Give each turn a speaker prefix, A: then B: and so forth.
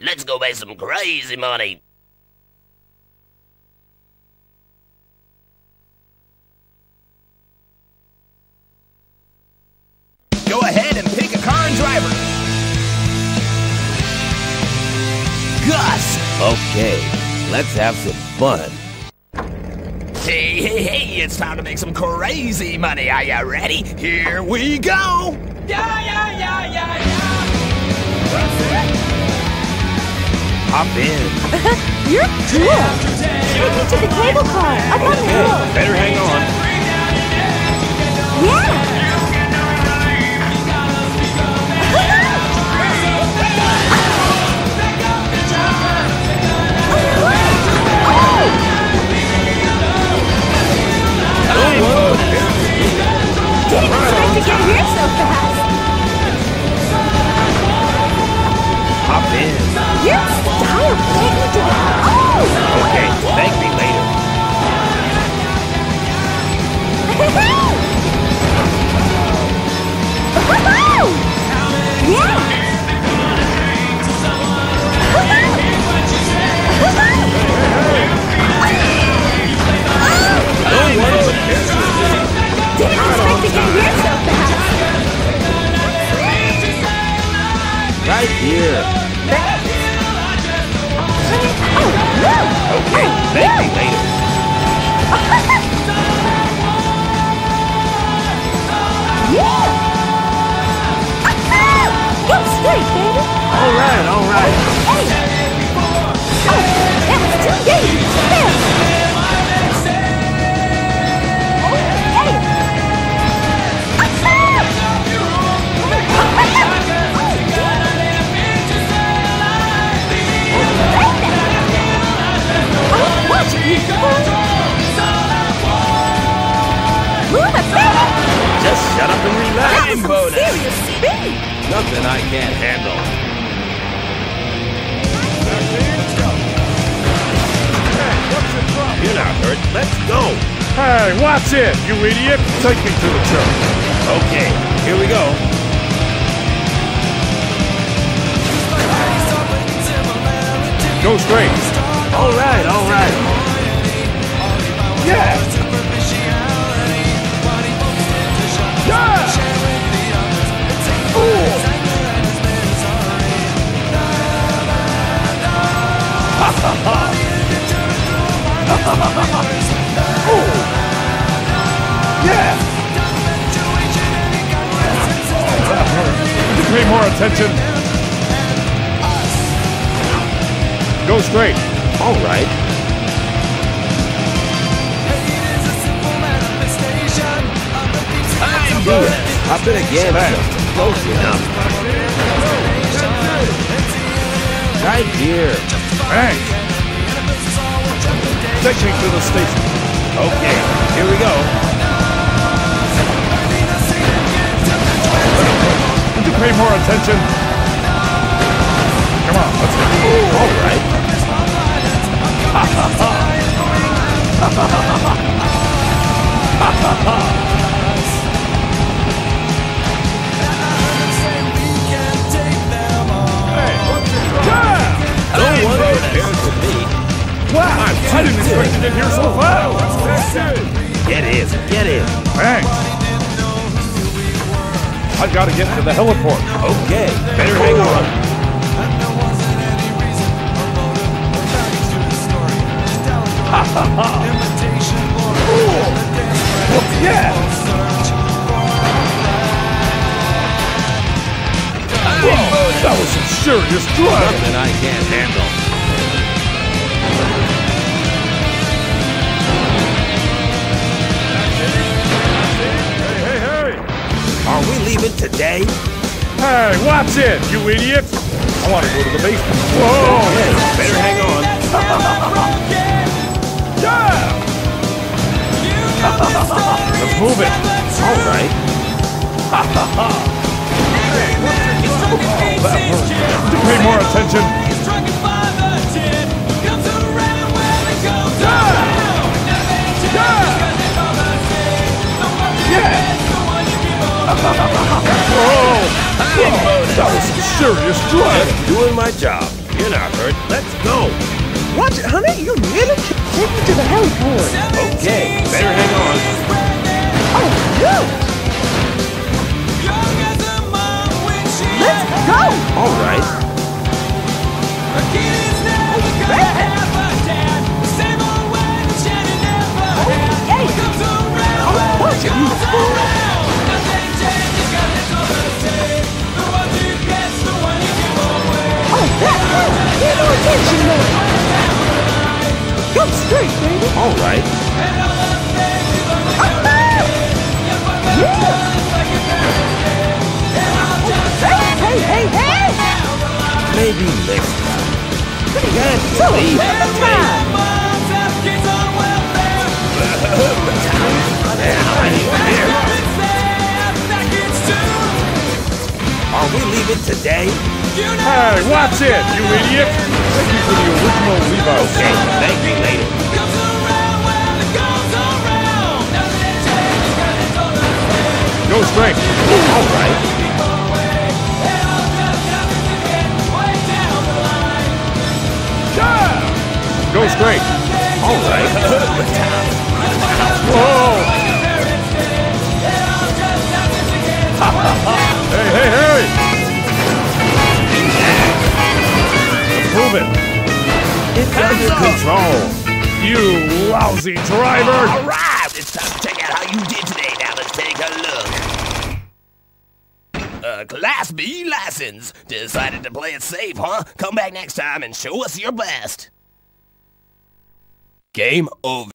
A: Let's go make some crazy money.
B: Go ahead and pick a car and driver. Gus!
C: Okay, let's have some fun.
B: Hey, it's time to make some crazy money. Are you ready? Here we go! Yeah.
C: Hop in.
D: You're cool. Take me to the cable car up on the hill.
C: Better hang on.
D: Yeah. Didn't expect to get here so fast.
C: Hop in.
D: Your style, take me to the... Oh!
C: Okay, thank me later.
D: Yeah! Didn't expect to get here so fast.
C: Right here. Okay, thank me later.
D: Yeah! Go straight, baby!
C: All right.
D: Hey! Oh, that was too dangerous! There!
C: Just shut up and relax.
D: That was some serious speed!
C: Nothing I can't handle. You're not hurt. Let's go.
E: Hey, watch it, you idiot! Take me to the church.
C: Okay, here we go.
E: Go straight.
C: All right.
E: Yeah! Yeah! Would you pay more attention? Go straight.
C: All right.
B: I'm
C: Do it. Hop in again. Close enough. Right here.
E: Thanks. Take me to the station.
C: Okay, here we go.
E: Would you pay more attention? Come on, let's go.
C: All right. No one compares to me.
E: Wow, I didn't expect to get here so fast.
C: Get in.
E: Thanks. I've got to get to the heliport.
C: Okay, better hang on.
E: Yeah! Whoa, that was some serious driving.
C: Nothing I can't handle.
E: Hey!
C: Are we leaving today?
E: Hey, watch it, you idiot! I want to go to the basement. Whoa!
C: Okay, better hang on.
E: Yeah! Let's move it.
C: All right.
E: Pay more attention. Whoa! That was some serious driving.
C: Doing my job. You're in, Alfred. Let's go.
F: Watch it, honey. You nearly take me to the heliport.
C: Okay, better hang on.
F: Oh, no. Let's go.
C: All right.
F: Watch it, you fool. Oh, that one. Pay no attention, man. Go straight, baby.
C: All right.
F: Hey.
C: Maybe next time. Can't
F: So,
C: believe
F: another
C: it.
F: time.
C: Man, I ain't even here. Are we leaving today?
E: Hey, watch it, you idiot! Thank you for the original Levi.
C: Okay, thank you later.
E: Go straight.
C: All right.
E: Go straight.
C: All right.
E: Whoa! Hey! Prove it.
C: It's under control.
E: You lousy driver!
B: All right, it's time to check out how you did today. Now let's take a look. Class B license. Decided to play it safe, huh? Come back next time and show us your best. Game over.